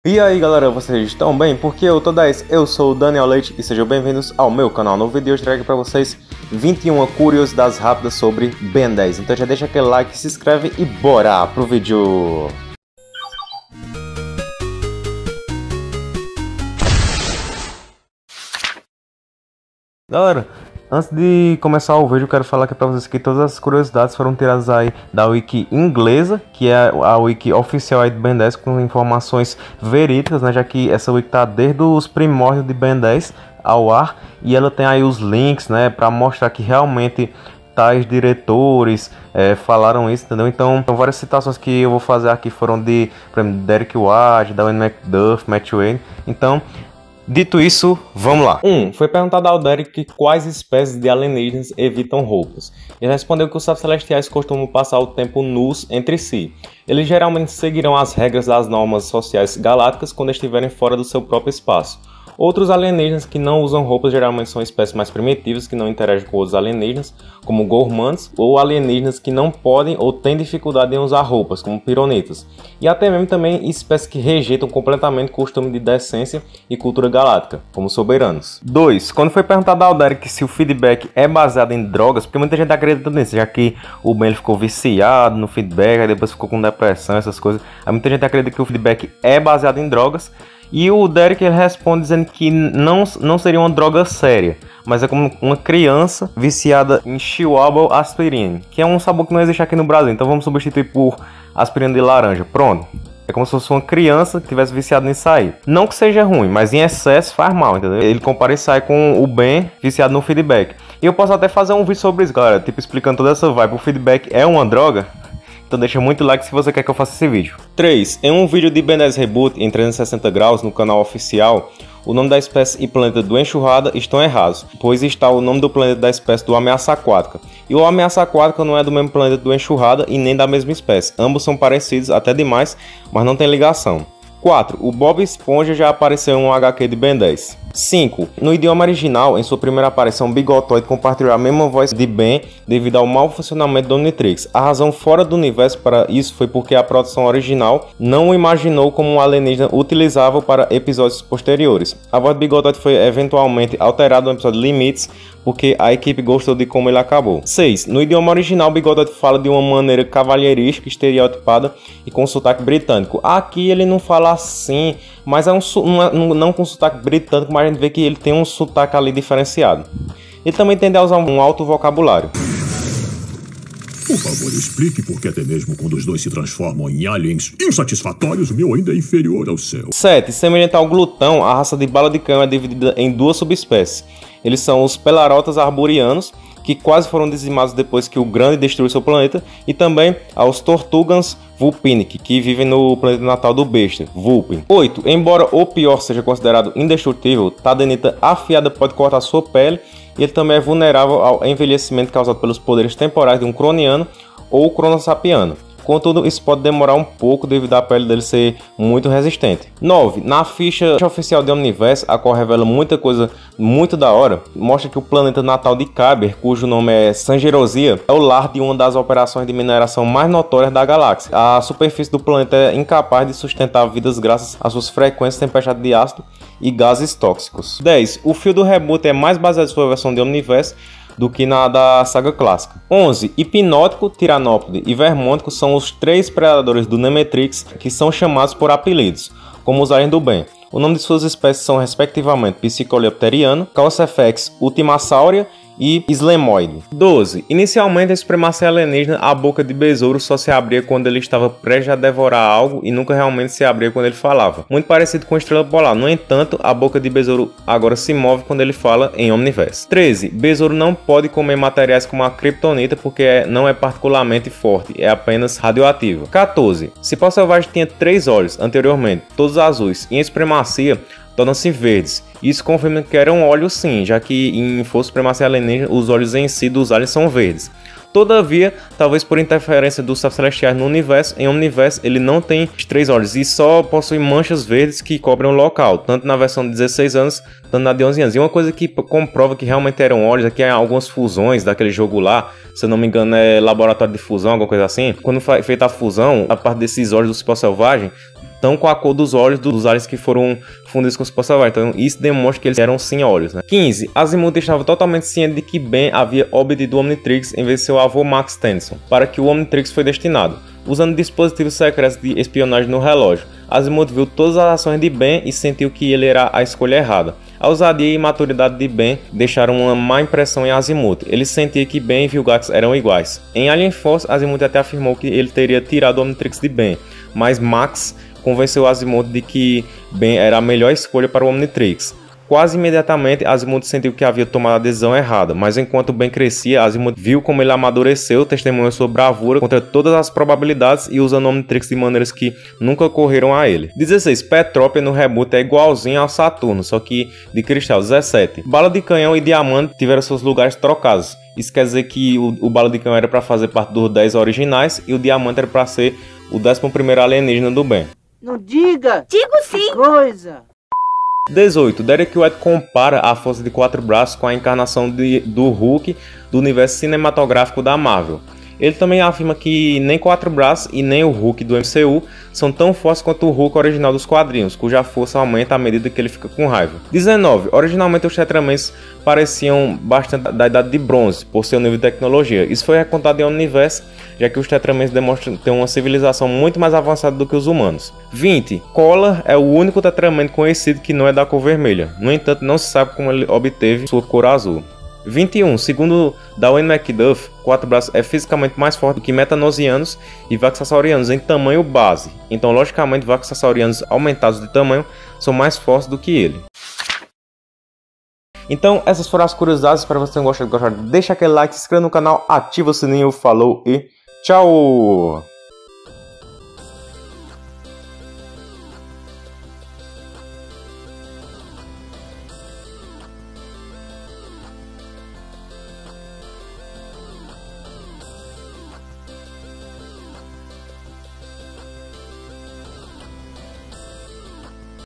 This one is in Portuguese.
E aí galera, vocês estão bem? Porque eu tô 10, eu sou o Daniel Leite e sejam bem-vindos ao meu canal. No vídeo de hoje eu trago pra vocês 21 curiosidades rápidas sobre Ben 10. Então já deixa aquele like, se inscreve e bora pro vídeo! Galera, antes de começar o vídeo, eu quero falar aqui pra vocês que todas as curiosidades foram tiradas aí da wiki inglesa, que é a wiki oficial aí do Ben 10, com informações verídicas, né? Já que essa wiki tá desde os primórdios de Ben 10 ao ar, e ela tem aí os links, né? Pra mostrar que realmente tais diretores falaram isso, entendeu? Então, várias citações que eu vou fazer aqui foram de, por exemplo, Derek Wade, Darwin McDuff, Matt Wade. Então, dito isso, vamos lá. Foi perguntado ao Derek quais espécies de alienígenas evitam roupas. Ele respondeu que os seres celestiais costumam passar o tempo nus entre si. Eles geralmente seguirão as regras das normas sociais galácticas quando estiverem fora do seu próprio espaço. Outros alienígenas que não usam roupas geralmente são espécies mais primitivas que não interagem com outros alienígenas, como gormantes, ou alienígenas que não podem ou têm dificuldade em usar roupas, como pironitas. E até mesmo também espécies que rejeitam completamente o costume de decência e cultura galáctica, como soberanos. 2. Quando foi perguntado ao Derek se o feedback é baseado em drogas, porque muita gente acredita nisso, já que o Ben ficou viciado no feedback, aí depois ficou com depressão, essas coisas. Aí muita gente acredita que o feedback é baseado em drogas. E o Derek ele responde dizendo que não seria uma droga séria, mas é como uma criança viciada em chewable aspirina, que é um sabor que não existe aqui no Brasil, então vamos substituir por aspirina de laranja. Pronto. É como se fosse uma criança que tivesse viciado nisso aí. Não que seja ruim, mas em excesso faz mal, entendeu? Ele compara isso aí com o Ben viciado no feedback. E eu posso até fazer um vídeo sobre isso, galera, tipo explicando toda essa vibe. O feedback é uma droga? Então deixa muito like se você quer que eu faça esse vídeo. 3. Em um vídeo de Ben 10 Reboot em 360 graus no canal oficial, o nome da espécie e planeta do Enxurrada estão errados, pois está o nome do planeta da espécie do Ameaça Aquática. E o Ameaça Aquática não é do mesmo planeta do Enxurrada e nem da mesma espécie. Ambos são parecidos até demais, mas não tem ligação. 4. O Bob Esponja já apareceu em um HQ de Ben 10. 5. No idioma original, em sua primeira aparição, Bigotoid compartilhou a mesma voz de Ben devido ao mau funcionamento do Omnitrix. A razão fora do universo para isso foi porque a produção original não o imaginou como um alienígena utilizável para episódios posteriores. A voz de Bigotoid foi eventualmente alterada no episódio Limites, porque a equipe gostou de como ele acabou. 6. No idioma original, Bigotoid fala de uma maneira cavalheirística, estereotipada e com sotaque britânico. Aqui ele não fala assim, mas é não com sotaque britânico, mas a gente vê que ele tem um sotaque ali diferenciado. Ele também tende a usar um alto vocabulário. Por favor, explique por que até mesmo quando os dois se transformam em aliens insatisfatórios, o meu ainda é inferior ao seu. 7. Semelhante ao glutão, a raça de bala de canhão é dividida em duas subespécies. Eles são os pelarotas arborianos, que quase foram dizimados depois que o Grande destruiu seu planeta, e também aos Tortugans vulpinic, que vivem no planeta natal do besta, Vulpin. 8. Embora o pior seja considerado indestrutível, Tadenita afiada pode cortar sua pele, e ele também é vulnerável ao envelhecimento causado pelos poderes temporais de um croniano ou cronossapiano. Contudo, isso pode demorar um pouco devido à pele dele ser muito resistente. 9. Na ficha oficial de Omniverse, a qual revela muita coisa muito da hora, mostra que o planeta natal de Kyber, cujo nome é Sangerosia, é o lar de uma das operações de mineração mais notórias da galáxia. A superfície do planeta é incapaz de sustentar vidas graças às suas frequentes tempestades de ácido e gases tóxicos. 10. O fio do reboot é mais baseado em sua versão de Omniverse do que na da saga clássica. 11. Hipnótico, Tiranópode e Vermôntico são os 3 predadores do Nemetrix que são chamados por apelidos, como os aliens do bem. O nome de suas espécies são respectivamente Psicoleopteriano, Calcifex ultimassauria e Slemoide. 12. Inicialmente, a supremacia alienígena, a boca de besouro só se abria quando ele estava prestes a devorar algo e nunca realmente se abria quando ele falava. Muito parecido com a estrela polar. No entanto, a boca de besouro agora se move quando ele fala em Omniverse. 13. Besouro não pode comer materiais como a kryptonita porque não é particularmente forte, é apenas radioativa. 14. Cipó selvagem tinha 3 olhos anteriormente, todos azuis, e em supremacia tornam-se verdes. Isso confirma que eram olhos sim, já que em Força Supremacia Alienígena os olhos em si dos aliens são verdes. Todavia, talvez por interferência dos celestiais no universo, em Omniverse ele não tem os 3 olhos e só possui manchas verdes que cobrem o local, tanto na versão de 16 anos, tanto na de 11 anos. E uma coisa que comprova que realmente eram olhos é que há algumas fusões daquele jogo lá, se eu não me engano é laboratório de fusão, alguma coisa assim. Quando foi feita a fusão, a parte desses olhos do Cipó Selvagem estão com a cor dos olhos dos aliens que foram fundidos com os Pulsar. Então isso demonstra que eles eram sim olhos, né? 15. Azimuth estava totalmente ciente de que Ben havia obtido o Omnitrix em vez de seu avô Max Tennyson, para que o Omnitrix foi destinado. Usando dispositivos secretos de espionagem no relógio, Azimuth viu todas as ações de Ben e sentiu que ele era a escolha errada. A ousadia e imaturidade de Ben deixaram uma má impressão em Azimuth. Ele sentia que Ben e Vilgax eram iguais. Em Alien Force, Azimuth até afirmou que ele teria tirado o Omnitrix de Ben, mas Max convenceu Azimuth de que Ben era a melhor escolha para o Omnitrix. Quase imediatamente, Azimuth sentiu que havia tomado a decisão errada, mas enquanto Ben crescia, Azimuth viu como ele amadureceu, testemunhou sua bravura contra todas as probabilidades e usando o Omnitrix de maneiras que nunca ocorreram a ele. 16. Petrópia no reboot é igualzinho ao Saturno, só que de cristal. 17. Bala de canhão e diamante tiveram seus lugares trocados. Isso quer dizer que o bala de canhão era para fazer parte dos 10 originais e o diamante era para ser o 11º alienígena do Ben. Não diga! Digo sim! Coisa! 18. Derek White compara a força de 4 braços com a encarnação do Hulk do universo cinematográfico da Marvel. Ele também afirma que nem 4 braços e nem o Hulk do MCU são tão fortes quanto o Hulk original dos quadrinhos, cuja força aumenta à medida que ele fica com raiva. 19. Originalmente os Tetramans pareciam bastante da Idade de Bronze, por seu nível de tecnologia. Isso foi recontado em Omniverse, já que os Tetramans demonstram ter uma civilização muito mais avançada do que os humanos. 20. Collar é o único Tetraman conhecido que não é da cor vermelha. No entanto, não se sabe como ele obteve sua cor azul. 21. Segundo Darwin McDuff, 4 braços é fisicamente mais forte do que metanosianos e vaxasaurianos em tamanho base. Então, logicamente, vaxasaurianos aumentados de tamanho são mais fortes do que ele. Então, essas foram as curiosidades. Espero que vocês tenham gostado. Deixa aquele like, se inscreva no canal, ativa o sininho, falou e tchau!